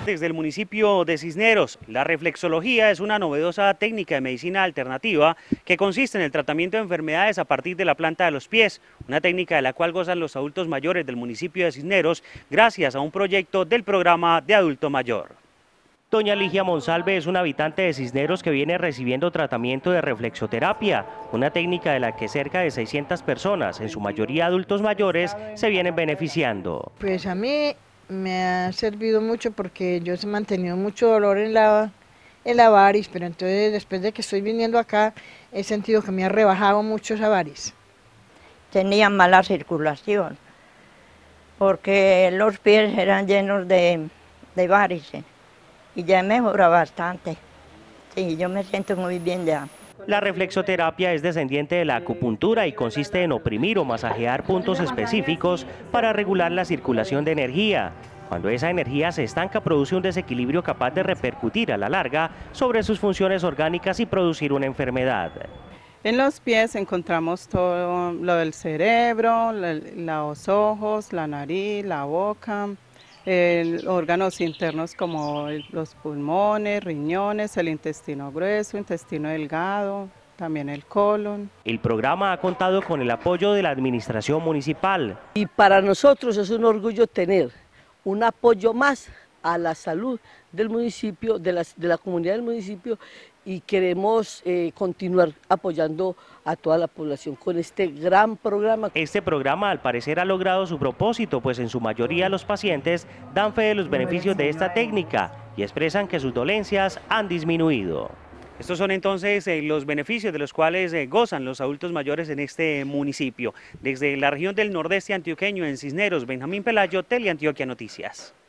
Desde el municipio de Cisneros, la reflexología es una novedosa técnica de medicina alternativa que consiste en el tratamiento de enfermedades a partir de la planta de los pies, una técnica de la cual gozan los adultos mayores del municipio de Cisneros gracias a un proyecto del programa de adulto mayor. Doña Ligia Monsalve es una habitante de Cisneros que viene recibiendo tratamiento de reflexoterapia, una técnica de la que cerca de 600 personas, en su mayoría adultos mayores, se vienen beneficiando. Pues a mí me ha servido mucho porque yo he mantenido mucho dolor en la varis, pero entonces después de que estoy viniendo acá he sentido que me ha rebajado mucho esa varis. Tenía mala circulación porque los pies eran llenos de varices y ya mejora bastante. Sí, yo me siento muy bien ya. La reflexoterapia es descendiente de la acupuntura y consiste en oprimir o masajear puntos específicos para regular la circulación de energía. Cuando esa energía se estanca, produce un desequilibrio capaz de repercutir a la larga sobre sus funciones orgánicas y producir una enfermedad. En los pies encontramos todo lo del cerebro, los ojos, la nariz, la boca, órganos internos como los pulmones, riñones, el intestino grueso, intestino delgado, también el colon. El programa ha contado con el apoyo de la administración municipal. Y para nosotros es un orgullo tener un apoyo más a la salud del municipio, de la comunidad del municipio, y queremos continuar apoyando a toda la población con este gran programa. Este programa al parecer ha logrado su propósito, pues en su mayoría los pacientes dan fe de los beneficios de esta técnica y expresan que sus dolencias han disminuido. Estos son entonces los beneficios de los cuales gozan los adultos mayores en este municipio. Desde la región del nordeste antioqueño, en Cisneros, Benjamín Pelayo, Teleantioquia Noticias.